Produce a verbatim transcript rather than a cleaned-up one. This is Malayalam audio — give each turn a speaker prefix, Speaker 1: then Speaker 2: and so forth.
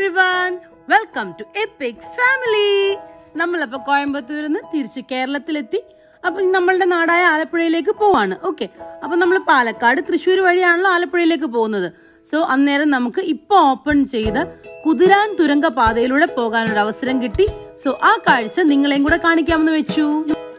Speaker 1: everyone, welcome to Epic Family. നമ്മളപ്പോൾ കോയമ്പത്തൂരിൽ നിന്ന് തിരിച്ച് കേരളത്തിലെത്തി. അപ്പം നമ്മളുടെ നാടായ ആലപ്പുഴയിലേക്ക് പോവാണ്. ഓക്കെ, അപ്പം നമ്മൾ പാലക്കാട് തൃശ്ശൂർ വഴിയാണല്ലോ ആലപ്പുഴയിലേക്ക് പോകുന്നത്. സോ അന്നേരം നമുക്ക് ഇപ്പോൾ ഓപ്പൺ ചെയ്ത കുതിരാൻ തുരങ്ക പാതയിലൂടെ പോകാനൊരു അവസരം കിട്ടി. സോ ആ കാഴ്ച നിങ്ങളെയും കൂടെ കാണിക്കാമെന്ന് വെച്ചു.